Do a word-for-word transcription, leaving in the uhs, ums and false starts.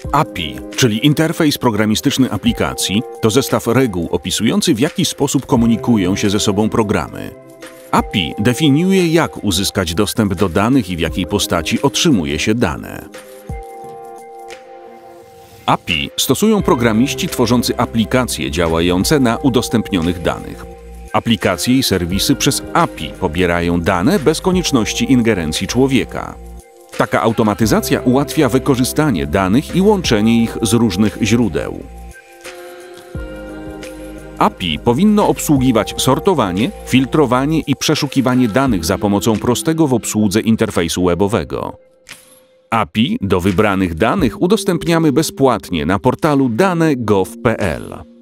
A P I, czyli interfejs programistyczny aplikacji, to zestaw reguł opisujący, w jaki sposób komunikują się ze sobą programy. A P I definiuje, jak uzyskać dostęp do danych i w jakiej postaci otrzymuje się dane. A P I stosują programiści tworzący aplikacje działające na udostępnionych danych. Aplikacje i serwisy przez A P I pobierają dane bez konieczności ingerencji człowieka. Taka automatyzacja ułatwia wykorzystanie danych i łączenie ich z różnych źródeł. A P I powinno obsługiwać sortowanie, filtrowanie i przeszukiwanie danych za pomocą prostego w obsłudze interfejsu webowego. A P I do wybranych danych udostępniamy bezpłatnie na portalu dane kropka gov kropka p l.